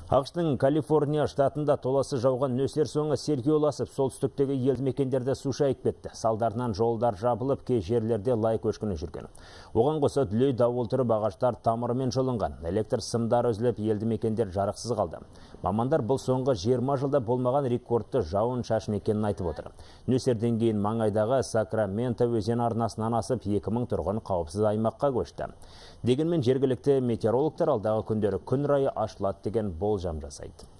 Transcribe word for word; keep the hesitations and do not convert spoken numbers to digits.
ақштың Калифорния штатында толасы жауған нөсер соңы селге ұласып, солтүстіктегі елді мекендерде су шайып кетті. Салдарынан жолдар жабылып, кей жерлерде лай көшкіні жүрген. Оған қоса дүлей дауыл тұрып, ағаштар тамырымен жұлынған. Электр сымдары үзіліп, елді мекендер жарықсыз қалды. Мамандар бұл соңғы жиырма жылда болмаған рекордты жауын шашын екенін айтып отыр. Нөсерден кейін маңайдағы Сакраменто өзен арнасынан асып, екі мың тұрғын қауіпсіз аймаққа көшті. Дегенмен жергілікті метеорологтар алдағы күндері күн райы ашылады деген болжам жасайды.